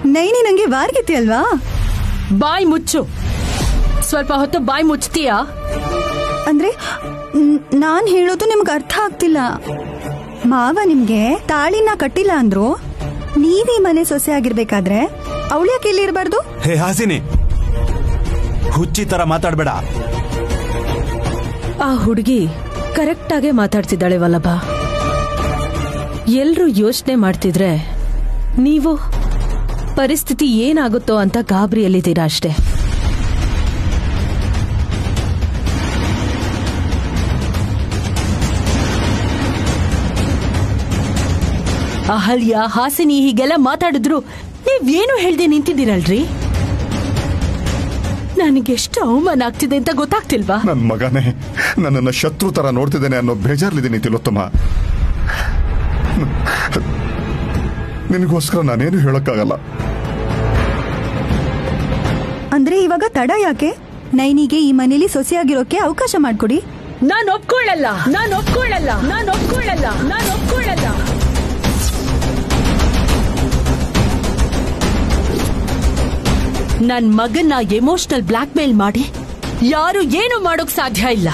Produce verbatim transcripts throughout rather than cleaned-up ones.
ನೈನಿ ನಂಗೆ ವಾರ್ಗಿತಿ ಅಲ್ವಾ? ಬಾಯ್ ಮುಚ್ಚು. ಸ್ವಲ್ಪ ಹೊತ್ತು ಬಾಯ್ ಮುಚ್ತೀಯಾ? ಅಂದ್ರೆ ನಾನ್ ಹೇಳೋದು ನಿಮ್ಗೆ ಅರ್ಥ ಆಗ್ತಿಲ್ಲ. ಮಾವ ನಿಮ್ಗೆ ತಾಳಿನ ಕಟ್ಟಿಲ್ಲ ಅಂದ್ರು ನೀವೀ ಮನೆ ಸೊಸೆ ಆಗಿರ್ಬೇಕಾದ್ರೆ ಅವಳ್ಯಾಕೆ ಇಲ್ಲಿ ಇರಬಾರ್ದು? ಹೇ ಹಾಸಿನಿ, ಹುಚ್ಚಿ ತರ ಮಾತಾಡ್ಬೇಡ. ಆ ಹುಡುಗಿ ಕರೆಕ್ಟ್ ಆಗೇ ಮಾತಾಡ್ತಿದ್ದಾಳೆ ವಲ್ಲಭ. ಎಲ್ರೂ ಯೋಚನೆ ಮಾಡ್ತಿದ್ರೆ ನೀವು ಪರಿಸ್ಥಿತಿ ಏನಾಗುತ್ತೋ ಅಂತ ಗಾಬರಿಯಲ್ಲಿದ್ದೀರಾ ಅಷ್ಟೇ. ಅಹಲ್ಯ, ಹಾಸಿನಿ ಹೀಗೆಲ್ಲ ಮಾತಾಡಿದ್ರು ನೀವೇನು ಹೇಳ್ದೆ ನಿಂತಿದ್ದೀರಲ್ರಿ? ನನಗೆಷ್ಟು ಅವಮಾನ ಆಗ್ತಿದೆ ಅಂತ ಗೊತ್ತಾಗ್ತಿಲ್ವಾ? ನನ್ ಮಗನೇ ನನ್ನನ್ನ ಶತ್ರು ತರ ನೋಡ್ತಿದ್ದೇನೆ ಅನ್ನೋ ಬೇಜಾರ್ಲಿದ್ದೀನಿ ತಿಲೋತ್ತಮ. ನಿನಗೋಸ್ಕರ ನಾನೇನು ಹೇಳಕ್ಕಾಗಲ್ಲ. ಅಂದ್ರೆ ಇವಾಗ ತಡ ಯಾಕೆ? ನೈನಿಗೆ ಈ ಮನೇಲಿ ಸೊಸೆಯಾಗಿರೋಕೆ ಅವಕಾಶ ಮಾಡ್ಕೊಡಿ. ನಾನು ಒಪ್ಕೊಳ್ಳಲ್ಲ, ನಾನು ಒಪ್ಕೊಳ್ಳಲ್ಲ, ನಾನು ಒಪ್ಕೊಳ್ಳಲ್ಲ, ನಾನು ಒಪ್ಕೊಳ್ಳಲ್ಲ. ನನ್ ಮಗನ್ನ ಎಮೋಷನಲ್ ಬ್ಲಾಕ್ ಮೇಲ್ ಮಾಡಿ ಯಾರು ಏನು ಮಾಡೋಕ್ ಸಾಧ್ಯ ಇಲ್ಲ.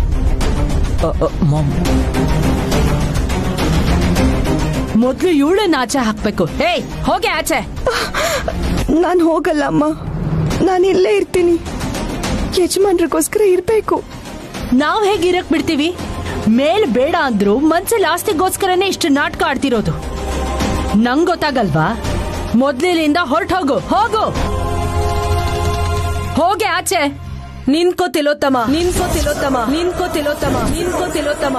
ಮೊದ್ಲು ಇವಳನ್ನ ಆಚೆ ಹಾಕ್ಬೇಕು. ಏಯ್ ಹೋಗೆ ಆಚೆ. ನಾನ್ ಹೋಗಲ್ಲ ಅಮ್ಮ, ನಾನು ಇಲ್ಲೇ ಇರ್ತೀನಿ. ಯಜಮಾನ್ರಿಗೋಸ್ಕರ ಇರ್ಬೇಕು. ನಾವ್ ಹೇಗೆ ಇರಕ್ ಬಿಡ್ತೀವಿ? ಮೇಲ್ ಬೇಡ ಅಂದ್ರು ಮನ್ಸಲ್ಲಿ ಆಸ್ತಿಗೋಸ್ಕರನೇ ಇಷ್ಟು ನಾಟಕ ಆಡ್ತಿರೋದು. ನಂಗ್ ಗೊತ್ತಾಗಲ್ವಾ? ಮೊದ್ಲಿನಿಂದ ಹೊರಟು ಹೋಗು, ಹೋಗು, ಹೋಗೆ ಆಚೆ. ನಿನ್ಕೋ ತಿಲೋತ್ತಮ, ನಿನ್ಕೋ ತಿಲೋತ್ತಮ, ನಿನ್ಕೋ ತಿಲೋತ್ತಮ, ನಿನ್ಕೋ ತಿಲೋತ್ತಮ.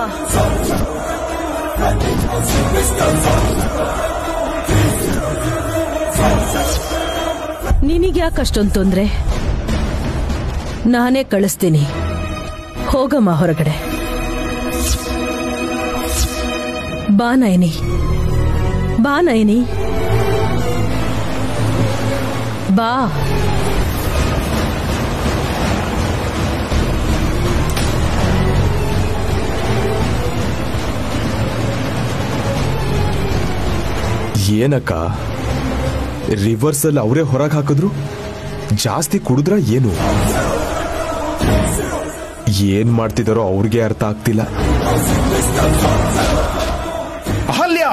ನಿನಗ್ಯಾಕೆ ಅಷ್ಟೊಂದು ತೊಂದ್ರೆ? ನಾನೇ ಕಳಿಸ್ತೀನಿ, ಹೋಗಮ್ಮ ಹೊರಗಡೆ. ಬಾ ನಯನಿ, ಬಾ ನಯನಿ, ಬಾ. ಏನಕ್ಕ, ರಿವರ್ಸ್ ಅಲ್ಲಿ ಅವರೇ ಹೊರಗೆ ಹಾಕಿದ್ರು? ಜಾಸ್ತಿ ಕುಡಿದ್ರ ಏನು? ಏನ್ ಮಾಡ್ತಿದಾರೋ ಅವ್ರಿಗೆ ಅರ್ಥ ಆಗ್ತಿಲ್ಲ. ಅಹಲ್ಯ,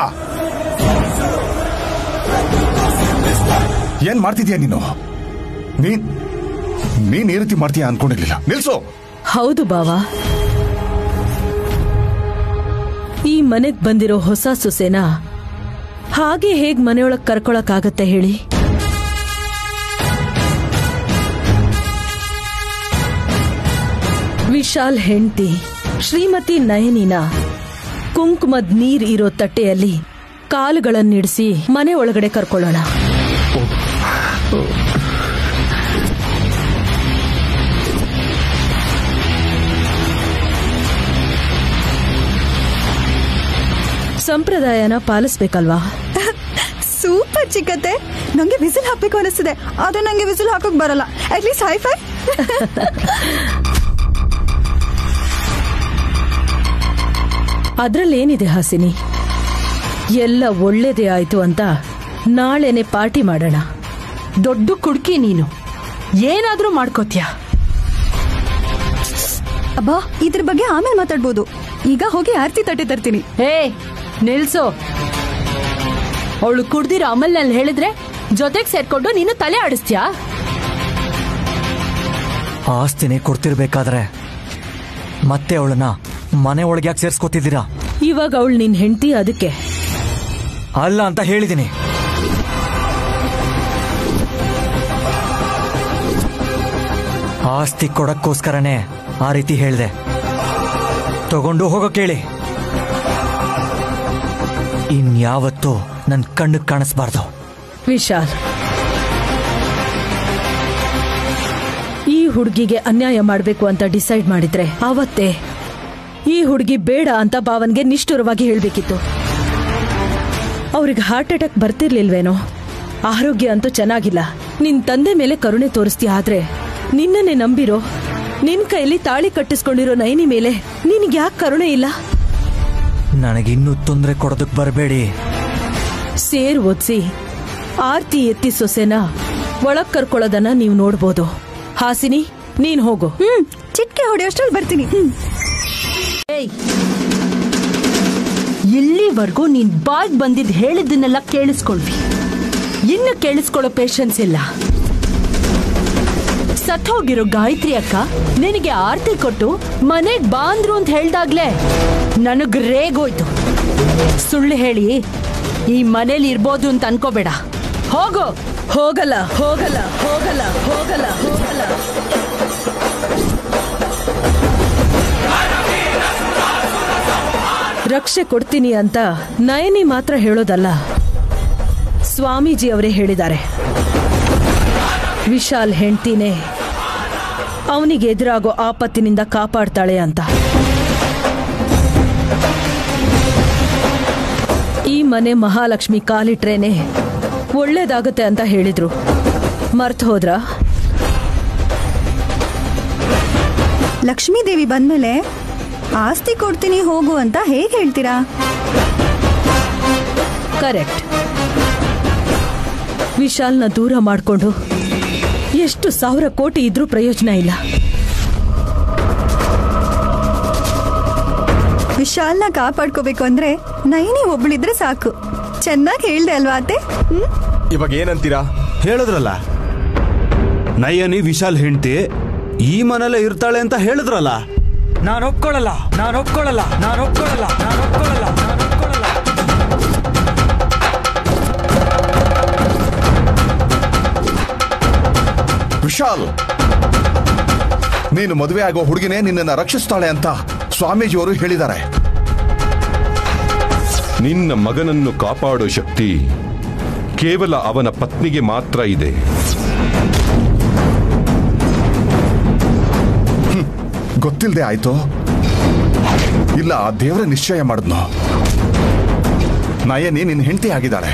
ಏನ್ ಮಾಡ್ತಿದ್ಯಾ ನೀನು? ನೀನ್ ನೀನ್ ಈ ರೀತಿ ಮಾಡ್ತೀಯಾ ಅನ್ಕೊಂಡಿರ್ಲಿಲ್ಲ. ನಿಲ್ಸು. ಹೌದು ಬಾವಾ, ಈ ಮನೆಗ್ ಬಂದಿರೋ ಹೊಸ ಸೊಸೆನ ಹಾಗೆ ಹೇಗ್ ಮನೆಯೊಳಗ್ ಕರ್ಕೊಳಕ್ ಆಗತ್ತೆ ಹೇಳಿ? ವಿಶಾಲ್ ಹೆಂಡತಿ ಶ್ರೀಮತಿ ನಯನಿನ ಕುಂಕುಮದ್ ನೀರ್ ಇರೋ ತಟ್ಟೆಯಲ್ಲಿ ಕಾಲುಗಳನ್ನಿಡಿಸಿ ಮನೆ ಒಳಗಡೆ ಕರ್ಕೊಳ್ಳೋಣ. ಸಂಪ್ರದಾಯನ ಪಾಲಿಸ್ಬೇಕಲ್ವಾ? ಸೂಪರ್ ಚಿಕ್ಕತ್ತೆ. ನಂಗೆ ವಿಸಿಲ್ ಹಾಕ್ಬೇಕು ಅನಿಸ್ತಿದೆ, ಆದ್ರೆ ನಂಗೆ ವಿಸಿಲ್ ಹಾಕೋಕ್ ಬರಲ್ಲ. At least hi fi. ಅದ್ರಲ್ಲೇನಿದೆ ಹಾಸಿನಿ? ಎಲ್ಲ ಒಳ್ಳೇದೇ ಆಯ್ತು ಅಂತ ನಾಳೆನೆ ಪಾರ್ಟಿ ಮಾಡೋಣ. ದೊಡ್ಡ ಕುಡ್ಕಿ ನೀನು, ಏನಾದ್ರೂ ಮಾಡ್ಕೋತ್ಯಾ? ಅಬ್ಬಾ, ಇದ್ರ ಬಗ್ಗೆ ಆಮೇಲೆ ಮಾತಾಡ್ಬೋದು. ಈಗ ಹೋಗಿ ಆರ್ತಿ ತಟ್ಟೆ ತರ್ತೀನಿ. ಹೇ ನಿಲ್ಸು. ಅವಳು ಕುಡ್ದಿರೋ ಅಮಲ್ನಲ್ಲಿ ಹೇಳಿದ್ರೆ ಜೊತೆಗ್ ಸೇರ್ಕೊಂಡು ನೀನು ತಲೆ ಆಡಿಸ್ತೀಯಾ? ಆಸ್ತಿನೇ ಕೊಡ್ತಿರ್ಬೇಕಾದ್ರೆ ಮತ್ತೆ ಅವಳನ್ನ ಮನೆ ಒಳಗೆ ಯಾಕೆ ಸೇರ್ಸ್ಕೊತಿದ್ದೀರಾ? ಇವಾಗ ಅವಳು ನಿನ್ ಹೆಂಡತಿ, ಅದಕ್ಕೆ ಅಲ್ಲ ಅಂತ ಹೇಳಿದೀನಿ. ಆಸ್ತಿ ಕೊಡಕ್ಕೋಸ್ಕರನೇ ಆ ರೀತಿ ಹೇಳ್ದೆ. ತಗೊಂಡು ಹೋಗೋ ಕೇಳಿ. ಇನ್ಯಾವತ್ತೂ ನನ್ ಕಣ್ಣು ಕಾಣಿಸ್ಬಾರ್ದು. ವಿಶಾಲ್, ಈ ಹುಡುಗಿಗೆ ಅನ್ಯಾಯ ಮಾಡ್ಬೇಕು ಅಂತ ಡಿಸೈಡ್ ಮಾಡಿದ್ರೆ ಅವತ್ತೇ ಈ ಹುಡುಗಿ ಬೇಡ ಅಂತ ಭಾವನ್ಗೆ ನಿಷ್ಠುರವಾಗಿ ಹೇಳ್ಬೇಕಿತ್ತು. ಅವ್ರಿಗೆ ಹಾರ್ಟ್ ಅಟ್ಯಾಕ್ ಬರ್ತಿರ್ಲಿಲ್ವೇನೋ? ಆರೋಗ್ಯ ಅಂತೂ ಚೆನ್ನಾಗಿಲ್ಲ. ನಿನ್ ತಂದೆ ಮೇಲೆ ಕರುಣೆ ತೋರಿಸ್ತೀಯ, ಆದ್ರೆ ನಿನ್ನನ್ನೇ ನಂಬಿರೋ, ನಿನ್ ಕೈಯಲ್ಲಿ ತಾಳಿ ಕಟ್ಟಿಸ್ಕೊಂಡಿರೋ ನೈನಿ ಮೇಲೆ ನಿನ್ಗೆ ಯಾಕೆ ಕರುಣೆ ಇಲ್ಲ? ನನಗಿನ್ನೂ ತೊಂದರೆ ಕೊಡೋದಕ್ ಬರಬೇಡಿ. ಸೇರ್ ಓದ್ಸಿ ಆರ್ತಿ ಎತ್ತಿ ಸೊಸೆನ ಒಳಗ್ ಕರ್ಕೊಳ್ಳೋದನ್ನ ನೀವು ನೋಡ್ಬೋದು. ಹಾಸಿನಿ, ನೀನ್ ಹೋಗು. ಹ್ಮ್ ಚಿಟ್ಕೆ ಹೊಡೆಯೋಷ್ಟ್ರಲ್ಲಿ ಬರ್ತೀನಿ. ಹ್ಮ್ ಇಲ್ಲಿವರೆಗೂ ನೀನ್ ಬಾಗ್ ಬಂದಿದ್ ಹೇಳಿದ್ದನ್ನೆಲ್ಲ ಕೇಳಿಸ್ಕೊಳ್ವಿ. ಇನ್ನು ಕೇಳಿಸ್ಕೊಳ್ಳೋ ಪೇಷನ್ಸ್ ಇಲ್ಲ. ಸತ್ತೋಗಿರೋ ಗಾಯತ್ರಿ ಅಕ್ಕ ನಿನಗೆ ಆರ್ತಿ ಕೊಟ್ಟು ಮನೆಗ್ ಬಾಂದ್ರು ಅಂತ ಹೇಳ್ದಾಗ್ಲೇ ನನಗ್ ರೇಗೋಯ್ತು. ಸುಳ್ಳು ಹೇಳಿ ಈ ಮನೇಲಿ ಇರ್ಬೋದು ಅಂತ ಅನ್ಕೋಬೇಡ. ಹೋಗೋ. ಹೋಗಲ್ಲ ಹೋಗಲ್ಲ ಹೋಗಲ್ಲ ಹೋಗಲ್ಲ ಹೋಗಲ್ಲ. ರಕ್ಷೆ ಕೊಡ್ತೀನಿ ಅಂತ ನಯನಿ ಮಾತ್ರ ಹೇಳೋದಲ್ಲ, ಸ್ವಾಮೀಜಿ ಅವರೇ ಹೇಳಿದ್ದಾರೆ. ವಿಶಾಲ್ ಹೆಂಡ್ತಿನೇ ಅವನಿಗೆ ಎದುರಾಗೋ ಆಪತ್ತಿನಿಂದ ಕಾಪಾಡ್ತಾಳೆ ಅಂತ. ಈ ಮನೆ ಮಹಾಲಕ್ಷ್ಮಿ ಕಾಲಿಟ್ರೇನೆ ಒಳ್ಳೇದಾಗುತ್ತೆ ಅಂತ ಹೇಳಿದ್ರು. ಮರ್ತು ಹೋದ್ರ? ಲಕ್ಷ್ಮೀ ದೇವಿ ಬಂದ್ಮೇಲೆ ಆಸ್ತಿ ಕೊಡ್ತೀನಿ ಹೋಗು ಅಂತ ಹೇಗೆ ಹೇಳ್ತೀರಾ? ಕರೆಕ್ಟ್. ವಿಶಾಲ್ನ ದೂರ ಮಾಡಿಕೊಂಡು ಎಷ್ಟು ಸಾವಿರ ಕೋಟಿ ಇದ್ರೂ ಪ್ರಯೋಜನ ಇಲ್ಲ. ವಿಶಾಲ್ನ ಕಾಪಾಡ್ಕೋಬೇಕು ಅಂದ್ರೆ ನೈನಿ ಒಬ್ಳಿದ್ರೆ ಸಾಕು. ಚೆನ್ನಾಗಿ ಹೇಳ್ದೆ ಅಲ್ವಾ ಅತ್ತೆ? ಇವಾಗ ಏನಂತೀರಾ? ಹೇಳಿದ್ರಲ್ಲ, ನಯನಿ ವಿಶಾಲ್ ಹೆಂಡ್ತಿ ಈ ಮನೇಲೆ ಇರ್ತಾಳೆ ಅಂತ ಹೇಳಿದ್ರಲ್ಲ. ನಾನು ಒಪ್ಕೊಳ್ಳಲ್ಲ, ನಾನು ಒಪ್ಕೊಳ್ಳಲ್ಲ, ನಾನು ಒಪ್ಕೊಳ್ಳಲ್ಲ, ನಾನು ಒಪ್ಕೊಳ್ಳಲ್ಲ, ನಾನು ಒಪ್ಕೊಳ್ಳಲ್ಲ. ವಿಶಾಲ್, ನೀನು ಮದುವೆ ಆಗೋ ಹುಡುಗಿನೇ ನಿನ್ನನ್ನು ರಕ್ಷಿಸ್ತಾಳೆ ಅಂತ ಸ್ವಾಮೀಜಿಯವರು ಹೇಳಿದ್ದಾರೆ. ನಿನ್ನ ಮಗನನ್ನು ಕಾಪಾಡೋ ಶಕ್ತಿ ಕೇವಲ ಅವನ ಪತ್ನಿಗೆ ಮಾತ್ರ ಇದೆ. ಗೊತ್ತಿಲ್ಲದೆ ಆಯ್ತು? ಇಲ್ಲ, ದೇವರ ನಿಶ್ಚಯ ಮಾಡಿದ್ನು. ನಯನಿ ನಿನ್ನ ಹೆಂಡತಿ ಆಗಿದ್ದಾಳೆ.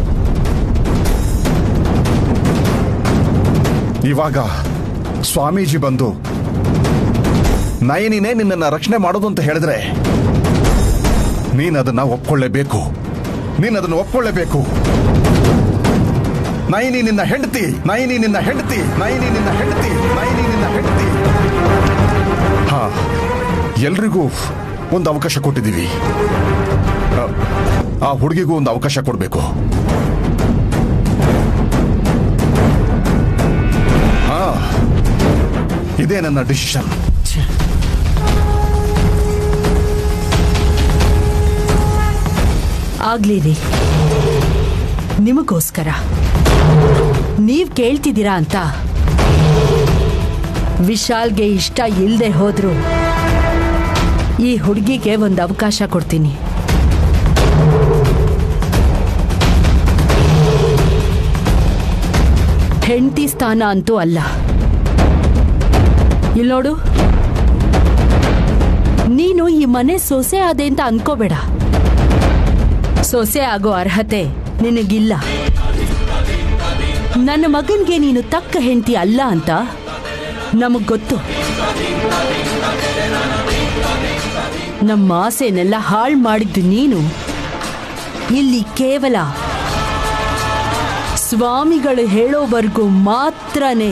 ಇವಾಗ ಸ್ವಾಮೀಜಿ ಬಂದು ನಯನಿನೇ ನಿನ್ನನ್ನು ರಕ್ಷಣೆ ಮಾಡೋದು ಅಂತ ಹೇಳಿದ್ರೆ ನೀನದನ್ನ ಒಪ್ಕೊಳ್ಳೇಬೇಕು. ನೀನದನ್ನು ಒಪ್ಕೊಳ್ಳೇಬೇಕು. ನಯನಿ ನಿನ್ನ ಹೆಂಡತಿ, ನಯನಿ ನಿನ್ನ ಹೆಂಡತಿ, ನಯನಿ ನಿನ್ನ ಹೆಂಡತಿ, ನಯನಿ ನಿನ್ನ ಹೆಂಡತಿ. ಹಾ, ಎಲ್ರಿಗೂ ಒಂದು ಅವಕಾಶ ಕೊಟ್ಟಿದ್ದೀವಿ. ಆ ಹುಡುಗಿಗೂ ಒಂದು ಅವಕಾಶ ಕೊಡಬೇಕು. ಹಾ, ಇದೇ ನನ್ನ ಡಿಸಿಷನ್. ಆಗ್ಲಿ ರೀ, ನಿಮಗೋಸ್ಕರ ನೀವ್ ಕೇಳ್ತಿದ್ದೀರಾ ಅಂತ ವಿಶಾಲ್ಗೆ ಇಷ್ಟ ಇಲ್ಲದೆ ಹೋದ್ರು ಈ ಹುಡುಗಿಗೆ ಒಂದು ಅವಕಾಶ ಕೊಡ್ತೀನಿ. ಹೆಂಡತಿ ಸ್ಥಾನ ಅಂತೂ ಅಲ್ಲ. ಇಲ್ಲಿ ನೋಡು, ನೀನು ಈ ಮನೆ ಸೊಸೆ ಆದೆ ಅಂತ ಅನ್ಕೋಬೇಡ. ಸೊಸೆ ಆಗೋ ಅರ್ಹತೆ ನಿನಗಿಲ್ಲ. ನನ್ನ ಮಗನ್ಗೆ ನೀನು ತಕ್ಕ ಹೆಂಡತಿ ಅಲ್ಲ ಅಂತ ನಮಗ್ ಗೊತ್ತು. ನಮ್ಮ ಆಸೆನೆಲ್ಲ ಹಾಳು ಮಾಡಿದ್ದು ನೀನು. ಇಲ್ಲಿ ಕೇವಲ ಸ್ವಾಮಿಗಳು ಹೇಳೋವರೆಗೂ ಮಾತ್ರನೇ.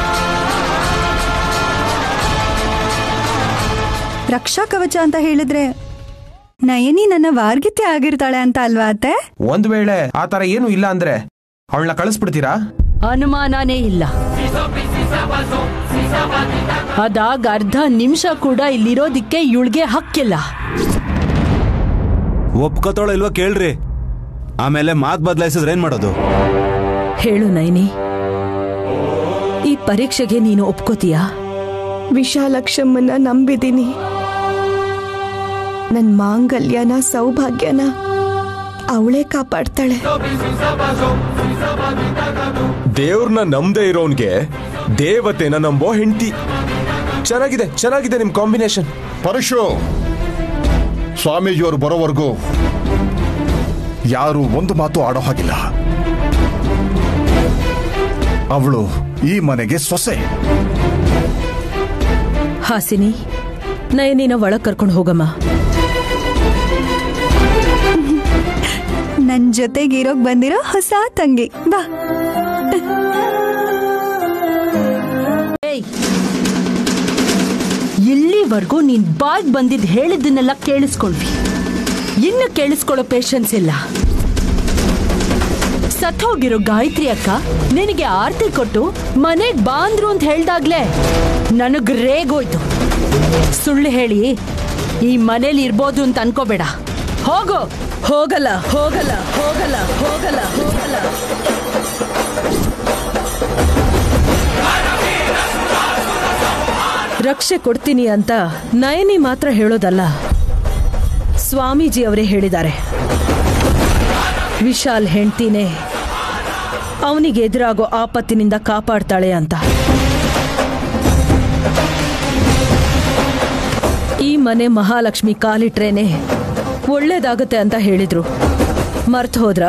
ರಕ್ಷಾ ಕವಚ ಅಂತ ಹೇಳಿದ್ರೆ ನಯನಿ ನನ್ನ ವಾರ್ಗಿತ್ಯ ಆಗಿರ್ತಾಳೆ ಅಂತ ಅಲ್ವಾ ಅತ್ತೆ? ಒಂದ್ ವೇಳೆ ಆತರ ಏನು ಇಲ್ಲ ಅಂದ್ರೆ ಅವಳನ್ನ ಕಳಿಸ್ಬಿಡ್ತೀರಾ? ಅನುಮಾನನೇ ಇಲ್ಲ. ಅದಾಗ ಅರ್ಧ ನಿಮಿಷ ಕೂಡ ಇಲ್ಲಿರೋದಿಕ್ಕೆ ಇವಳಿಗೆ ಹಕ್ಕಿಲ್ಲ. ಒಪ್ಕೋತಾಳ ಇಲ್ವಾ ಕೇಳ್ರಿ, ಆಮೇಲೆ ಮಾತ್ ಬದಲಾಯಿಸಿದ್ರೆ ಏನ್ ಮಾಡೋದು? ಹೇಳು ನೈನಿ, ಈ ಪರೀಕ್ಷೆಗೆ ನೀನು ಒಪ್ಕೋತೀಯಾ? ವಿಶಾಲಕ್ಷಮ್ಮನ್ನ ನಂಬಿದ್ದೀನಿ. ನನ್ ಮಾಂಗಲ್ಯನ ಸೌಭಾಗ್ಯನ ಅವಳೇ ಕಾಪಾಡ್ತಾಳೆ. ದೇವ್ರನ್ನ ನಂಬದೇ ಇರೋನ್ಗೆ ದೇವತೆನ ನಂಬೋ ಹೆಂಡತಿ. ಚೆನ್ನಾಗಿದೆ, ಚೆನ್ನಾಗಿದೆ ನಿಮ್ ಕಾಂಬಿನೇಷನ್. ಪರಶು, ಸ್ವಾಮೀಜಿಯವರು ಬರೋವರೆಗೂ ಯಾರು ಒಂದು ಮಾತು ಆಡೋ ಹಾಗಿಲ್ಲ. ಅವಳು ಈ ಮನೆಗೆ ಸೊಸೆ. ಹಾಸಿನಿ, ನಯನಿನ ಒಳಗ್ ಕರ್ಕೊಂಡು ಹೋಗಮ್ಮ. ನನ್ ಜೊತೆಗಿರೋಕ್ ಬಂದಿರೋ ಹೊಸ ತಂಗಿ ಬಾ. ಇಲ್ಲಿವರೆಗೂ ನೀನ್ ಬಾಯ್ಗ್ ಬಂದಿದ್ ಹೇಳಿದ್ದನ್ನೆಲ್ಲ ಕೇಳಿಸ್ಕೊಂಡ್ವಿ. ಇನ್ನು ಕೇಳಿಸ್ಕೊಳ್ಳೋ ಪೇಷನ್ಸ್ ಇಲ್ಲ. ಸತ್ತೋಗಿರೋ ಗಾಯತ್ರಿ ಅಕ್ಕ ನಿನಗೆ ಆರತಿ ಕೊಟ್ಟು ಮನೆಗ್ ಬಾಂದ್ರು ಅಂತ ಹೇಳ್ದಾಗ್ಲೇ ನನಗ್ ರೇಗೋಯ್ತು. ಸುಳ್ಳು ಹೇಳಿ ಈ ಮನೇಲಿ ಇರ್ಬೋದು ಅಂತ ಅನ್ಕೋಬೇಡ. ಹೋಗೋ. ಹೋಗಲ್ಲ ಹೋಗಲ್ಲ ಹೋಗಲ್ಲ ಹೋಗಲ್ಲ ಹೋಗಲ್ಲ. ರಕ್ಷೆ ಕೊಡ್ತೀನಿ ಅಂತ ನಯನಿ ಮಾತ್ರ ಹೇಳೋದಲ್ಲ, ಸ್ವಾಮೀಜಿ ಅವರೇ ಹೇಳಿದ್ದಾರೆ. ವಿಶಾಲ್ ಹೆಂಡ್ತಿನೇ ಅವನಿಗೆ ಎದುರಾಗೋ ಆಪತ್ತಿನಿಂದ ಕಾಪಾಡ್ತಾಳೆ ಅಂತ. ಈ ಮನೆ ಮಹಾಲಕ್ಷ್ಮಿ ಕಾಲಿಟ್ರೇನೆ ಒಳ್ಳೇದಾಗತ್ತೆ ಅಂತ ಹೇಳಿದ್ರು. ಮರ್ತು ಹೋದ್ರ?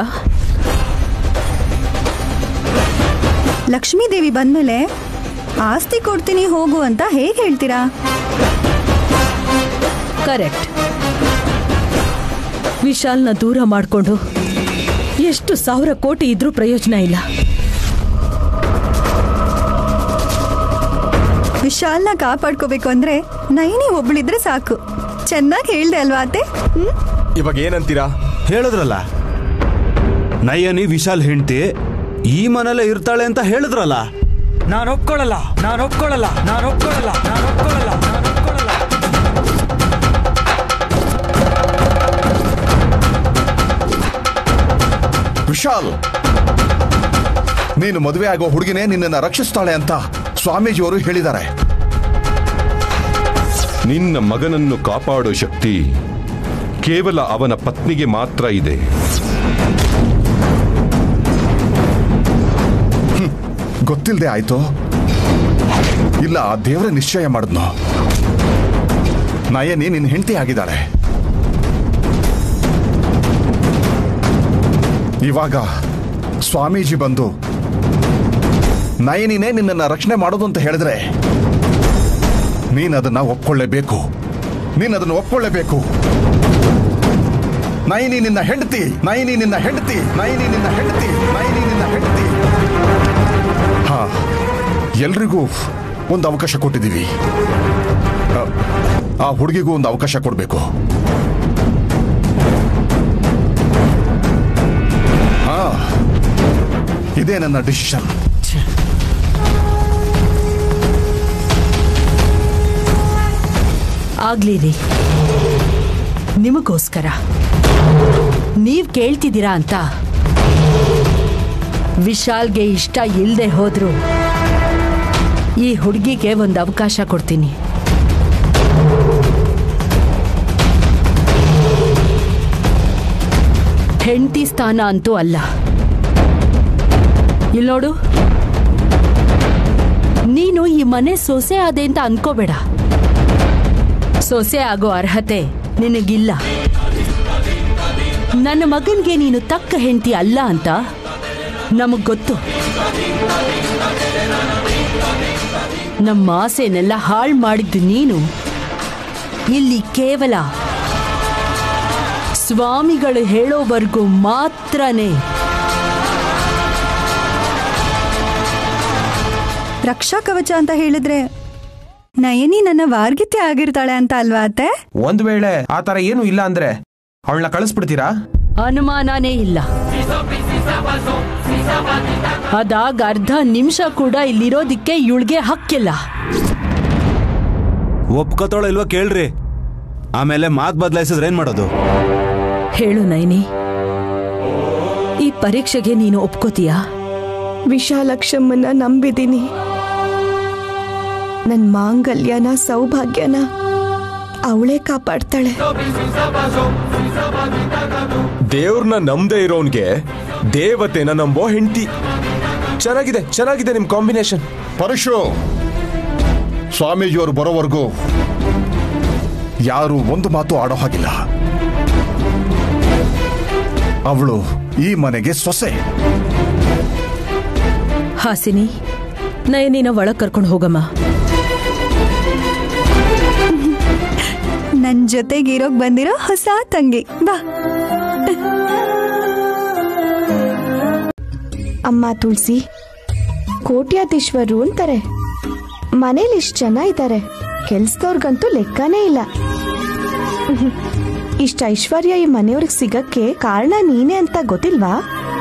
ಲಕ್ಷ್ಮೀದೇವಿ ಬಂದ್ಮೇಲೆ ಆಸ್ತಿ ಕೊಡ್ತೀನಿ ಹೋಗು ಅಂತ ಹೇಗೆ ಹೇಳ್ತೀರಾ? ಕರೆಕ್ಟ್. ವಿಶಾಲ್ನ ದೂರ ಮಾಡಿಕೊಂಡು ಎಷ್ಟು ಸಾವಿರ ಕೋಟಿ ಇದ್ರೂ ಪ್ರಯೋಜನ ಇಲ್ಲ. ವಿಶಾಲ್ನ ಕಾಪಾಡ್ಕೋಬೇಕು ಅಂದ್ರೆ ನೈನಿ ಒಬ್ಳಿದ್ರೆ ಸಾಕು. ಚೆನ್ನಾಗಿ ಹೇಳ್ದೆ ಅಲ್ವಾ ಅತ್ತೆ? ಇವಾಗ ಏನಂತೀರಾ? ಹೇಳಿದ್ರಲ್ಲ, ನಯನಿ ವಿಶಾಲ್ ಹೆಂಡ್ತಿ ಈ ಮನೇಲೆ ಇರ್ತಾಳೆ ಅಂತ ಹೇಳಿದ್ರಲ್ಲ. ನಾನು ಒಪ್ಕೊಳ್ಳಲ್ಲ ನಾನು ಒಪ್ಕೊಳ್ಳಲ್ಲ ನಾನು ಒಪ್ಕೊಳ್ಳಲ್ಲ ನಾನು ಒಪ್ಕೊಳ್ಳಲ್ಲ ನಾನು ಒಪ್ಕೊಳ್ಳಲ್ಲ. ವಿಶಾಲ್, ನೀನು ಮದುವೆ ಆಗೋ ಹುಡುಗಿನೇ ನಿನ್ನನ್ನು ರಕ್ಷಿಸ್ತಾಳೆ ಅಂತ ಸ್ವಾಮೀಜಿಯವರು ಹೇಳಿದ್ದಾರೆ. ನಿನ್ನ ಮಗನನ್ನು ಕಾಪಾಡೋ ಶಕ್ತಿ ಕೇವಲ ಅವನ ಪತ್ನಿಗೆ ಮಾತ್ರ ಇದೆ. ಗೊತ್ತಿಲ್ಲದೆ ಆಯ್ತು? ಇಲ್ಲ, ಆ ದೇವರ ನಿಶ್ಚಯ ಮಾಡಿದ್ನು. ನಯನಿ ನಿನ್ನ ಹೆಂಡತಿ ಆಗಿದ್ದಾಳೆ. ಇವಾಗ ಸ್ವಾಮೀಜಿ ಬಂದು ನಯನಿನೇ ನಿನ್ನನ್ನು ರಕ್ಷಣೆ ಮಾಡೋದು ಅಂತ ಹೇಳಿದ್ರೆ ನೀನದನ್ನ ಒಪ್ಕೊಳ್ಳೇಬೇಕು. ನೀನದನ್ನು ಒಪ್ಕೊಳ್ಳೇಬೇಕು. ನಯನಿ ನಿನ್ನ ಹೆಂಡತಿ, ನಯನಿ ನಿನ್ನ ಹೆಂಡತಿ, ನಯನಿ ನಿನ್ನ ಹೆಂಡತಿ, ನಯನಿ ನಿನ್ನ ಹೆಂಡತಿ. ಹಾ, ಎಲ್ರಿಗೂ ಒಂದು ಅವಕಾಶ ಕೊಟ್ಟಿದ್ದೀವಿ. ಆ ಹುಡುಗಿಗೂ ಒಂದು ಅವಕಾಶ ಕೊಡಬೇಕು. ಹಾ, ಇದೇ ನನ್ನ ಡಿಸಿಷನ್. ಆಗ್ಲಿ ರೀ, ನಿಮಗೋಸ್ಕರ. ನೀವ್ ಕೇಳ್ತಿದ್ದೀರಾ ಅಂತ ವಿಶಾಲ್ಗೆ ಇಷ್ಟ ಇಲ್ಲದೆ ಹೋದ್ರು ಈ ಹುಡುಗಿಗೆ ಒಂದು ಅವಕಾಶ ಕೊಡ್ತೀನಿ. ಹೆಂಡತಿ ಸ್ಥಾನ ಅಂತೂ ಅಲ್ಲ. ಇಲ್ಲಿ ನೋಡು, ನೀನು ಈ ಮನೆ ಸೊಸೆ ಆದೆ ಅಂತ ಅನ್ಕೋಬೇಡ. ಸೊಸೆ ಆಗೋ ಅರ್ಹತೆ ನಿನಗಿಲ್ಲ. ನನ್ನ ಮಗನ್ಗೆ ನೀನು ತಕ್ಕ ಹೆಂಡತಿ ಅಲ್ಲ ಅಂತ ನಮಗ್ ಗೊತ್ತು. ನಮ್ಮ ಆಸೆನೆಲ್ಲ ಹಾಳು ಮಾಡಿದ್ದು ನೀನು. ಇಲ್ಲಿ ಕೇವಲ ಸ್ವಾಮಿಗಳು ಹೇಳೋವರೆಗೂ ಮಾತ್ರನೇ. ರಕ್ಷಾ ಕವಚ ಅಂತ ಹೇಳಿದ್ರೆ ನಯನಿ ನನ್ನ ವಾರ್ಗಿತ್ಯ ಆಗಿರ್ತಾಳೆ ಅಂತ ಅಲ್ವಾ ಅತ್ತೆ? ಒಂದ್ ವೇಳೆ ಆ ತರ ಏನು ಇಲ್ಲ ಅಂದ್ರೆ ಅವಳನ್ನ ಕಳಿಸ್ಬಿಡ್ತೀರಾ? ಅನುಮಾನನೇ ಇಲ್ಲ. ಅದಾಗ ಅರ್ಧ ನಿಮಿಷ ಕೂಡ ಇಲ್ಲಿರೋದಿಕ್ಕೆ ಇವಳಿಗೆ ಹಕ್ಕಿಲ್ಲ. ಒಪ್ಕೋತಾಳ ಇಲ್ವಾ ಕೇಳ್ರಿ, ಆಮೇಲೆ ಮಾತ್ ಬದಲಾಯಿಸಿದ್ರೆ ಏನ್ ಮಾಡೋದು? ಹೇಳು ನೈನಿ, ಈ ಪರೀಕ್ಷೆಗೆ ನೀನು ಒಪ್ಕೋತೀಯಾ? ವಿಶಾಲಕ್ಷಮ್ಮನ್ನ ನಂಬಿದ್ದೀನಿ. ನನ್ ಮಾಂಗಲ್ಯನ ಸೌಭಾಗ್ಯನ ಅವಳೇ ಕಾಪಾಡ್ತಾಳೆ. ದೇವ್ರನ್ನ ನಂಬದೇ ಇರೋನ್ಗೆ ದೇವತೆನ ನಂಬೋ ಹೆಂಡತಿ. ಚೆನ್ನಾಗಿದೆ, ಚೆನ್ನಾಗಿದೆ ನಿಮ್ ಕಾಂಬಿನೇಷನ್. ಪರಶು, ಸ್ವಾಮೀಜಿಯವರು ಬರೋವರೆಗೂ ಯಾರು ಒಂದು ಮಾತು ಆಡೋ ಹಾಗಿಲ್ಲ. ಅವಳು ಈ ಮನೆಗೆ ಸೊಸೆ. ಹಾಸಿನಿ, ನಯನಿನ ಒಳಗ್ ಕರ್ಕೊಂಡು ಹೋಗಮ್ಮ. ನನ್ ಜೊತೆಗಿರೋಕ್ ಬಂದಿರೋ ಹೊಸ ತಂಗಿ ಬಾ. ಅಮ್ಮ ತುಳಸಿ ಕೋಟ್ಯಾಧೀಶ್ವರು ಅಂತಾರೆ. ಮನೇಲಿ ಇಷ್ಟು ಜನ ಇದ್ದಾರೆ, ಕೆಲ್ಸದವ್ರಿಗಂತೂ ಲೆಕ್ಕನೇ ಇಲ್ಲ. ಇಷ್ಟ ಐಶ್ವರ್ಯ ಈ ಮನೆಯವ್ರಿಗೆ ಸಿಗಕ್ಕೆ ಕಾರಣ ನೀನೇ ಅಂತ ಗೊತ್ತಿಲ್ವಾ?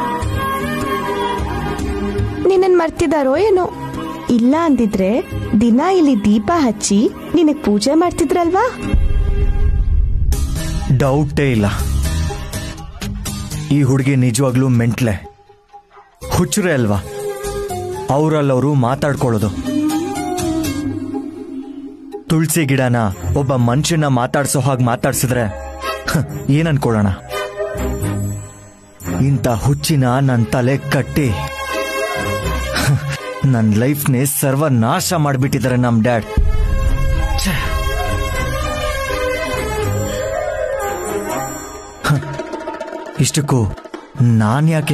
ನಿನ್ನನ್ ಮರ್ತಿದಾರೋ ಏನೋ. ಇಲ್ಲ ಅಂದಿದ್ರೆ ದಿನ ಇಲ್ಲಿ ದೀಪ ಹಚ್ಚಿ ನಿನಗ್ ಪೂಜೆ ಮಾಡ್ತಿದ್ರಲ್ವಾ? ಡೌಟೇ ಇಲ್ಲ, ಈ ಹುಡುಗಿ ನಿಜವಾಗ್ಲೂ ಮೆಂಟ್ಲೆ, ಹುಚ್ಚರೇ ಅಲ್ವಾ ಅವರಲ್ಲವರು ಮಾತಾಡ್ಕೊಳ್ಳೋದು. ತುಳಸಿ ಗಿಡನ ಒಬ್ಬ ಮನುಷ್ಯನ ಮಾತಾಡ್ಸೋ ಹಾಗೆ ಮಾತಾಡ್ಸಿದ್ರೆ ಏನ್ ಅನ್ಕೊಳ್ಳೋಣ? ಇಂಥ ಹುಚ್ಚಿನ ನನ್ನ ತಲೆ ಕಟ್ಟಿ ನನ್ನ ಲೈಫ್ನೇ ಸರ್ವನಾಶ ಮಾಡಿಬಿಟ್ಟಿದ್ದಾರೆ ನಮ್ ಡ್ಯಾಡ್. ಇಷ್ಟಕ್ಕೂ ನಾನ್ ಯಾಕೆ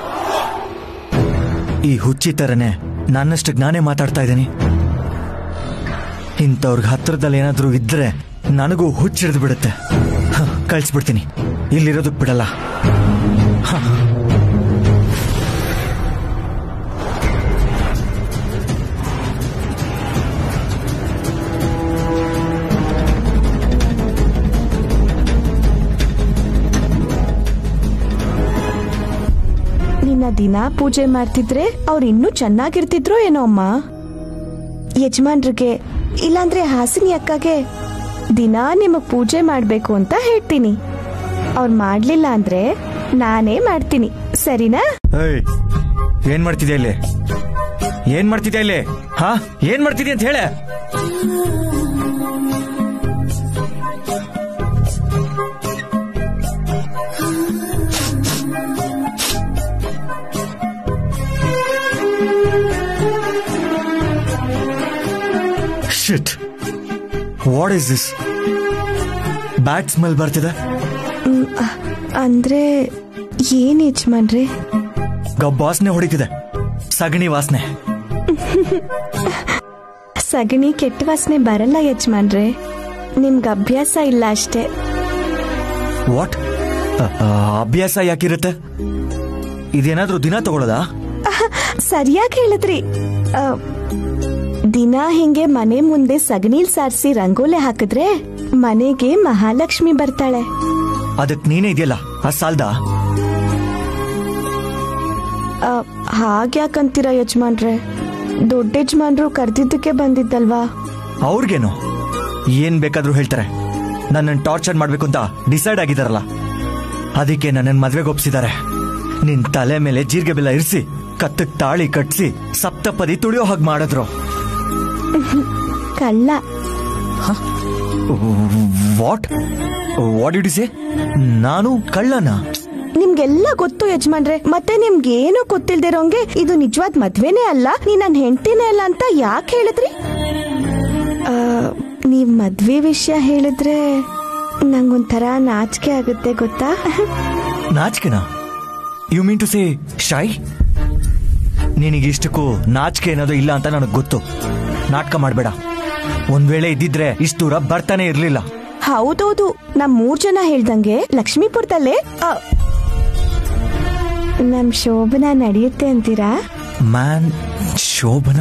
ಈ ಹುಚ್ಚಿ ತರನೇ ನನ್ನಷ್ಟಕ್ಕೆ ನಾನೇ ಮಾತಾಡ್ತಾ ಇದ್ದೀನಿ? ಇಂಥವ್ರಿಗೆ ಹತ್ರದಲ್ಲಿ ಏನಾದ್ರೂ ಇದ್ರೆ ನನಗೂ ಹುಚ್ಚಿಡ್ದು ಬಿಡುತ್ತೆ. ಕಳಿಸ್ಬಿಡ್ತೀನಿ, ಇಲ್ಲಿರೋದಕ್ಕೆ ಬಿಡಲ್ಲ. ನಿನ್ನ ದಿನ ಪೂಜೆ ಮಾಡ್ತಿದ್ರೆ ಅವ್ರು ಇನ್ನೂ ಚೆನ್ನಾಗಿರ್ತಿದ್ರು ಏನೋ ಅಮ್ಮ. ಯಜಮಾನ್ರಿಗೆ ಇಲ್ಲಾಂದ್ರೆ ಹಾಸಿನಿ ಅಕ್ಕಗೆ ದಿನ ನಿಮಗ್ ಪೂಜೆ ಮಾಡ್ಬೇಕು ಅಂತ ಹೇಳ್ತೀನಿ. ಅವ್ರು ಮಾಡ್ಲಿಲ್ಲ ಅಂದ್ರೆ ನಾನೇ ಮಾಡ್ತೀನಿ, ಸರಿನಾ? ಏನ್ ಮಾಡ್ತಿದ್ಯಾ ಇಲ್ಲಿ? ಏನ್ ಮಾಡ್ತಿದ್ಯಾ ಇಲ್ಲಿ? ಹಾ, ಏನ್ ಮಾಡ್ತಿದ್ಯಾ ಅಂತ ಹೇಳ. Shit. What is this? Bad smell ಬರ್ತಿದೆ. ಅಂದ್ರೆ ಏನ್ ಯಜಮಾನ್ರೆ? ಗಬ್ಬ ವಾಸನೆ ಹೊಡಿತಿದೆ, ಸಗಣಿ ವಾಸನೆ. ಸಗಣಿ ಕೆಟ್ಟ ವಾಸನೆ ಬರಲ್ಲ ಯಜಮಾನ್ರೆ, ನಿಮ್ಗೆ ಅಭ್ಯಾಸ ಇಲ್ಲ ಅಷ್ಟೇ. ವಾಟ್? ಅಭ್ಯಾಸ ಯಾಕಿರುತ್ತೆ? ಇದೇನಾದ್ರೂ ದಿನ ತಗೊಳ್ಳೋದಾ? ಸರಿಯಾಗಿ ಹೇಳಿದ್ರಿ. ದಿನ ಹಿಂಗೆ ಮನೆ ಮುಂದೆ ಸಗಣಿಲ್ ಸಾರಿಸಿ ರಂಗೋಲೆ ಹಾಕಿದ್ರೆ ಮನೆಗೆ ಮಹಾಲಕ್ಷ್ಮಿ ಬರ್ತಾಳೆ. ಅದಕ್ ನೀನೇ ಇದೆಯಲ್ಲ, ಅಸಾಲ್ದ? ಹಾಗ್ಯಾಕಂತೀರ ಯಜಮಾನ್ರೆ? ದೊಡ್ಡ ಯಜಮಾನ್ರು ಕರ್ದಿದ್ದಕ್ಕೆ ಬಂದಿದ್ದಲ್ವಾ? ಅವ್ರಿಗೇನು ಏನ್ ಬೇಕಾದ್ರೂ ಹೇಳ್ತಾರೆ. ನನ್ನನ್ನು ಟಾರ್ಚರ್ ಮಾಡ್ಬೇಕು ಅಂತ ಡಿಸೈಡ್ ಆಗಿದಾರಲ್ಲ, ಅದಕ್ಕೆ ನನ್ನನ್ನು ಮದ್ವೆಗೆ ಒಪ್ಸಿದ್ದಾರೆ. ನಿನ್ ತಲೆ ಮೇಲೆ ಜೀರಿಗೆ ಬೆಲ್ಲ ಇರಿಸಿ ಕತ್ತಕ್ ತಾಳಿ ಕಟ್ಸಿ ಸಪ್ತಪದಿ ತುಳಿಯೋ ಹಾಗೆ ಮಾಡಿದ್ರು. ಕಳ್ಳ. What what did you say? ನಾನು ಕಳ್ಳನ? ನಿಮ್ಗೆಲ್ಲ ಗೊತ್ತು ಯಜಮಾನ್ರೆ, ಮತ್ತೆ ನಿಮ್ಗೆ ಏನು ಗೊತ್ತಿಲ್ದಿರೋಂಗೆ ಇದು ನಿಜವಾದ ಮದ್ವೆನೇ ಅಲ್ಲ, ನೀ ನನ್ ಹೆಂಡತಿನೇ ಅಲ್ಲ ಅಂತ ಯಾಕೆ ಹೇಳಿದ್ರಿ? ನೀವ್ ಮದ್ವೆ ವಿಷಯ ಹೇಳಿದ್ರೆ ನಂಗೊಂಥರ ನಾಚಿಕೆ ಆಗುತ್ತೆ ಗೊತ್ತಾ? ನಾಚಿಕೆನಾ? You mean to say ಶೈ? ನಿನಗಿಷ್ಟಕ್ಕೂ ನಾಚಿಕೆ ಅನ್ನೋದು ಇಲ್ಲ ಅಂತ ನನಗೆ ಗೊತ್ತು. ನಾಟಕ ಮಾಡ್ಬೇಡ. ಒಂದ್ ವೇಳೆ ಇದ್ದಿದ್ರೆ ಇಷ್ಟು ದೂರ ಬರ್ತಾನೆ ಇರ್ಲಿಲ್ಲ. ಹೌದೌದು, ನಮ್ ಮೂರ್ ಜನ ಹೇಳ್ದಂಗೆ ಲಕ್ಷ್ಮೀಪುರದಲ್ಲೇ ನಮ್ ಶೋಭನಾ ನಡೆಯುತ್ತೆ ಅಂತೀರಾ? ಮ್ಯಾನ್ ಶೋಭನಾ?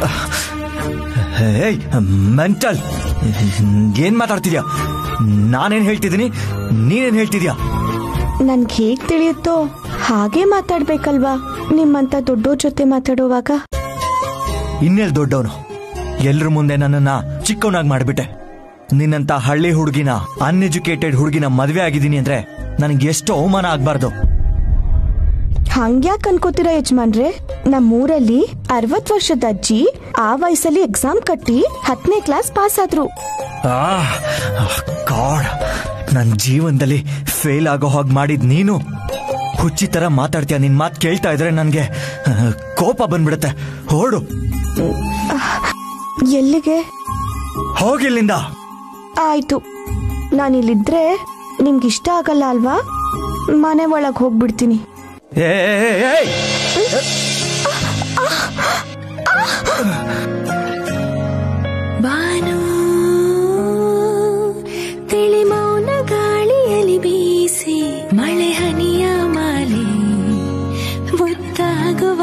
ಮೆಂಟಲ್, ಏನ್ ಮಾತಾಡ್ತಿದ್ಯಾ? ನಾನೇನ್ ಹೇಳ್ತಿದ್ದೀನಿ, ನೀನೇನ್ ಹೇಳ್ತಿದ್ಯಾ? ನನ್ಗೆ ಹೇಗ್ ತಿಳಿಯುತ್ತೋ ಹಾಗೆ ಮಾತಾಡ್ಬೇಕಲ್ವಾ ನಿಮ್ಮಂತ ದೊಡ್ಡೋರ್ ಜೊತೆ ಮಾತಾಡುವಾಗ? ಇನ್ನೆಲ್ ದೊಡ್ಡವನು? ಎಲ್ರ ಮುಂದೆ ನನ್ನನ್ನ ಚಿಕ್ಕವನಾಗಿ ಮಾಡ್ಬಿಟ್ಟೆ. ನಿನ್ನಂತ ಹಳ್ಳಿ ಹುಡುಗಿನ, ಅನ್ಎಜುಕೇಟೆಡ್ ಹುಡುಗಿನ ಮದ್ವೆ ಆಗಿದ್ದೀನಿ ಅಂದ್ರೆ ನನಗೆ ಎಷ್ಟು ಅವಮಾನ ಆಗ್ಬಾರ್ದು. ಹಂಗ್ಯಾಕ್ ಅನ್ಕೋತೀರ ಯಜಮಾನ್ರೆ? ನಮ್ಮೂರಲ್ಲಿ ಅರವತ್ ವರ್ಷದ ಅಜ್ಜಿ ಆ ವಯಸ್ಸಲ್ಲಿ ಎಕ್ಸಾಮ್ ಕಟ್ಟಿ ಹತ್ತನೇ ಕ್ಲಾಸ್ ಪಾಸ್ ಆದ್ರು. ಗಾಡ್, ನನ್ ಜೀವನದಲ್ಲಿ ಫೇಲ್ ಆಗೋ ಹಾಗೆ ಮಾಡಿದ್ ನೀನು. ಹುಚ್ಚಿ ತರ ಮಾತಾಡ್ತೀಯ. ನಿನ್ ಮಾತು ಕೇಳ್ತಾ ಇದ್ರೆ ನನ್ಗೆ ಕೋಪ ಬಂದ್ಬಿಡುತ್ತೆ. ಹೊರಡು. ಎಲ್ಲಿಗೆ? ಹೋಗಿಲ್ಲಿಂದ. ಆಯ್ತು, ನಾನಿಲ್ಲಿದ್ರೆ ನಿಮ್ಗಿಷ್ಟ ಆಗಲ್ಲ ಅಲ್ವಾ? ಮನೆ ಒಳಗ್ ಹೋಗ್ಬಿಡ್ತೀನಿ. ಬಾನು ತಿಳಿ ಮೌನ ಗಾಳಿಯಲ್ಲಿ ಬೀಸಿ ಮಳೆ ಹನಿಯ ಮಾಲೆ ಮುತ್ತಾಗುವ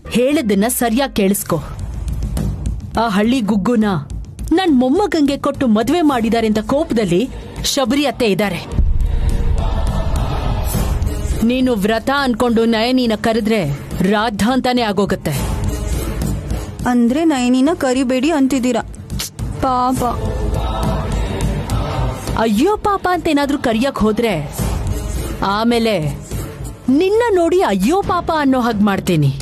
ಹೇಳಿದ್ದನ್ನ ಸರಿಯಾಗಿ ಕೇಳಿಸ್ಕೊ. ಆ ಹಳ್ಳಿ ಗುಗ್ಗುನ ನನ್ ಮೊಮ್ಮಗಂಗೆ ಕೊಟ್ಟು ಮದ್ವೆ ಮಾಡಿದ್ದಾರೆ ಅಂತ ಕೋಪದಲ್ಲಿ ಶಬರಿ ಅತ್ತೆ ಇದ್ದಾರೆ. ನೀನು ವ್ರತ ಅನ್ಕೊಂಡು ನಯನಿನ ಕರೆದ್ರೆ ರಾಧ ಅಂತಾನೆ ಆಗೋಗತ್ತೆ. ಅಂದ್ರೆ ನಯನಿನ ಕರಿಬೇಡಿ ಅಂತಿದ್ದೀರಾ? ಪಾಪ. ಅಯ್ಯೋ ಪಾಪ ಅಂತ ಏನಾದ್ರೂ ಕರಿಯಕ್ ಹೋದ್ರೆ ಆಮೇಲೆ ನಿನ್ನ ನೋಡಿ ಅಯ್ಯೋ ಪಾಪ ಅನ್ನೋ ಹಾಗೆ ಮಾಡ್ತೀನಿ.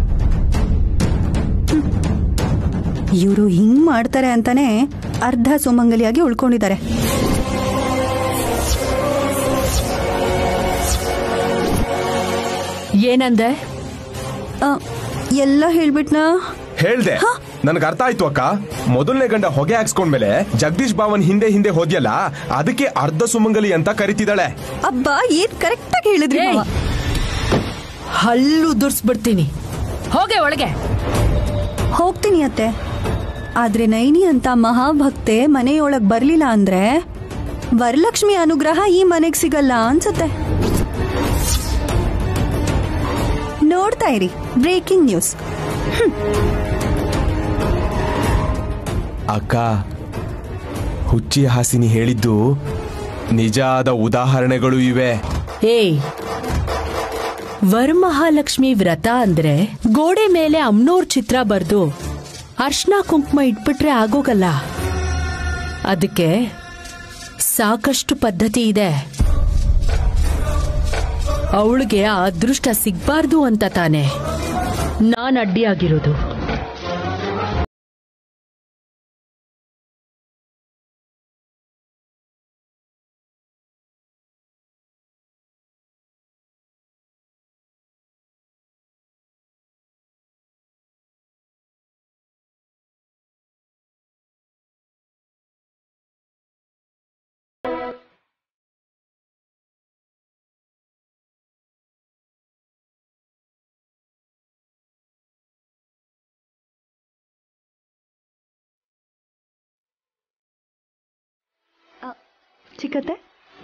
ಇವರು ಹಿಂಗ್ ಮಾಡ್ತಾರೆ ಅಂತಾನೆ ಅರ್ಧ ಸುಮಂಗಲಿಯಾಗಿ ಉಳ್ಕೊಂಡಿದ್ದಾರೆ. ಏನಂದೆ? ಎಲ್ಲ ಹೇಳ್ಬಿಟ್ನಾ? ಹೇಳ್ದೆ. ನನ್ಗೆ ಅರ್ಥ ಆಯ್ತು ಅಕ್ಕ. ಮೊದಲನೇ ಗಂಡ ಹೊಗೆ ಹಾಕ್ಸ್ಕೊಂಡ್ಮೇಲೆ ಜಗದೀಶ್ ಬಾವನ್ ಹಿಂದೆ ಹಿಂದೆ ಹೋದ್ಯಲ್ಲ, ಅದಕ್ಕೆ ಅರ್ಧ ಸುಮಂಗಲಿ ಅಂತ ಕರಿತಿದ್ದಾಳೆ. ಅಬ್ಬಾ, ಏನ್ ಕರೆಕ್ಟ್ ಆಗಿ ಹೇಳಿದ್ರಿ. ಹಲ್ಲು ದುರ್ಸ್ಬಿಡ್ತೀನಿ. ಹೋಗೆ ಒಳಗೆ. ಹೋಗ್ತೀನಿ ಅತ್ತೆ. ಆದ್ರೆ ನೈನಿ ಅಂತ ಮಹಾಭಕ್ತೆ ಮನೆಯೊಳಗ್ ಬರ್ಲಿಲ್ಲ ಅಂದ್ರೆ ವರಲಕ್ಷ್ಮಿ ಅನುಗ್ರಹ ಈ ಮನೆಗ್ ಸಿಗಲ್ಲ ಅನ್ಸುತ್ತೆ. ನೋಡ್ತಾ ಇರಿ ಬ್ರೇಕಿಂಗ್ ನ್ಯೂಸ್. ಅಕ್ಕ, ಹುಚ್ಚಿ ಹಾಸಿನಿ ಹೇಳಿದ್ದು ನಿಜ ಆದ ಉದಾಹರಣೆಗಳು ಇವೆ. ಏಯ್, ವರಮಹಾಲಕ್ಷ್ಮಿ ವ್ರತ ಅಂದ್ರೆ ಗೋಡೆ ಮೇಲೆ ಅಮ್ನೋರ್ ಚಿತ್ರ ಬರ್ದು ಅರ್ಶನ ಕುಂಕುಮ ಇಟ್ಬಿಟ್ರೆ ಆಗೋಗಲ್ಲ. ಅದಕ್ಕೆ ಸಾಕಷ್ಟು ಪದ್ಧತಿ ಇದೆ. ಅವಳಿಗೆ ಆ ಅದೃಷ್ಟ ಸಿಗ್ಬಾರ್ದು ಅಂತ ತಾನೆ ನಾನ್ ಅಡ್ಡಿಯಾಗಿರೋದು. ಚಿಕ್ಕತ್ತೆ,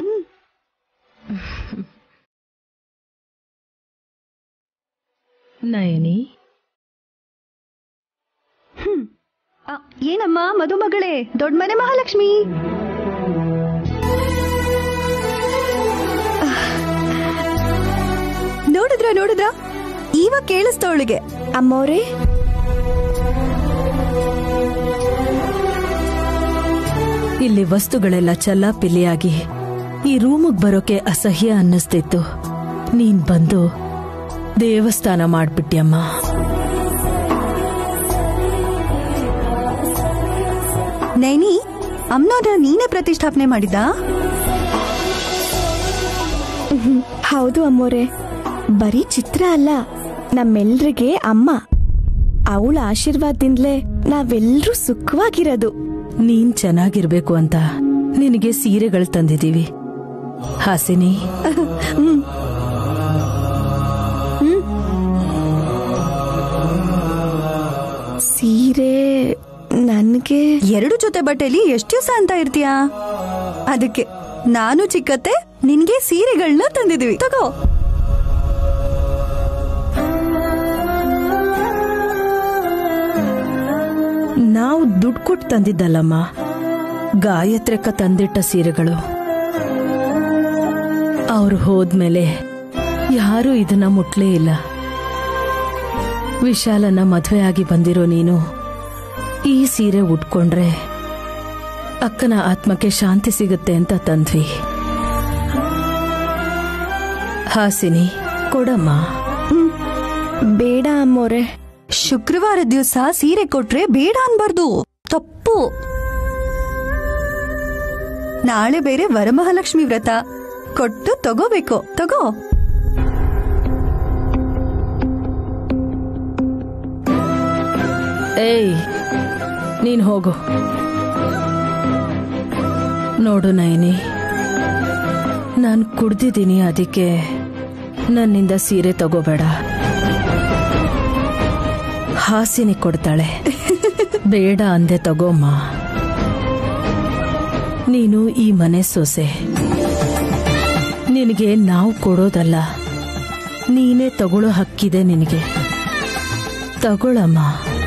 ನಯನಿ. ಹ್ಮ್ ಏನಮ್ಮ ಮದುಮಗಳೇ, ದೊಡ್ಡ ಮನೆ ಮಹಾಲಕ್ಷ್ಮಿ. ನೋಡಿದ್ರ ನೋಡಿದ್ರ ಇವಾಗ ಕೇಳಿಸ್ತವಳಿಗೆ. ಅಮ್ಮೋರೇ, ಇಲ್ಲಿ ವಸ್ತುಗಳೆಲ್ಲ ಚಲ್ಲಾಪಿಲ್ಲಿಯಾಗಿ ಈ ರೂಮಿಗೆ ಬರೋಕೆ ಅಸಹ್ಯ ಅನ್ನಿಸ್ತಿತ್ತು. ನೀನ್ ಬಂದು ದೇವಸ್ಥಾನ ಮಾಡ್ಬಿಟ್ಯಮ್ಮ. ನೈನಿ, ಅಮ್ಮನವ್ರ ನೀನೇ ಪ್ರತಿಷ್ಠಾಪನೆ ಮಾಡಿದ್ದ? ಹೌದು ಅಮ್ಮೋರೆ. ಬರೀ ಚಿತ್ರ ಅಲ್ಲ, ನಮ್ಮೆಲ್ರಿಗೆ ಅಮ್ಮ. ಅವಳ ಆಶೀರ್ವಾದದಿಂದಲೇ ನಾವೆಲ್ಲರೂ ಸುಖವಾಗಿರೋದು. ನೀನ್ ಚೆನ್ನಾಗಿರ್ಬೇಕು ಅಂತ ನಿನಗೆ ಸೀರೆಗಳು ತಂದಿದೀವಿ ಹಾಸಿನಿ. ಸೀರೆ ನನ್ಗೆ ಎರಡು ಜೊತೆ ಬಟ್ಟೆಲಿ ಎಷ್ಟು ದಿವಸ ಅಂತ ಇರ್ತೀಯಾ? ಅದಕ್ಕೆ ನಾನು ಚಿಕ್ಕತ್ತೆ ನಿನ್ಗೆ ಸೀರೆಗಳನ್ನ ತಂದಿದೀವಿ, ತಗೋ. ನಾವು ದುಡ್ಡು ಕೊಟ್ಟು ತಂದಿದ್ದಲ್ಲಮ್ಮ, ಗಾಯತ್ರಕ್ಕ ತಂದಿಟ್ಟ ಸೀರೆಗಳು. ಅವ್ರು ಹೋದ್ಮೇಲೆ ಯಾರೂ ಇದನ್ನ ಮುಟ್ಲೇ ಇಲ್ಲ. ವಿಶಾಲನ ಮದ್ವೆ ಆಗಿ ಬಂದಿರೋ ನೀನು ಈ ಸೀರೆ ಉಟ್ಕೊಂಡ್ರೆ ಅಕ್ಕನ ಆತ್ಮಕ್ಕೆ ಶಾಂತಿ ಸಿಗುತ್ತೆ ಅಂತ ತಂದ್ವಿ. ಹಾಸಿನಿ, ಕೊಡಮ್ಮ. ಬೇಡ ಅಮ್ಮೋರೆ. ಶುಕ್ರವಾರ ದಿವಸ ಸೀರೆ ಕೊಟ್ರೆ ಬೇಡ ಅನ್ಬಾರ್ದು, ತಪ್ಪು. ನಾಳೆ ಬೇರೆ ವರಮಹಾಲಕ್ಷ್ಮಿ ವ್ರತ, ಕೊಟ್ಟು ತಗೋಬೇಕು, ತಗೋ. ಏಯ್, ನೀನ್ ಹೋಗು. ನೋಡು ನಯನಿ, ನಾನು ಕುಡ್ದಿದ್ದೀನಿ, ಅದಕ್ಕೆ ನನ್ನಿಂದ ಸೀರೆ ತಗೋಬೇಡ. ಹಾಸಿನಿ ಕೊಡ್ತಾಳೆ, ಬೇಡ ಅಂದೆ ತಗೋಮ್ಮ. ನೀನು ಈ ಮನೆ ಸೊಸೆ, ನಿನಗೆ ನಾವು ಕೊಡೋದಲ್ಲ, ನೀನೇ ತಗೊಳ್ಳೋ ಹಕ್ಕಿದೆ ನಿನಗೆ. ತಗೊಳಮ್ಮ.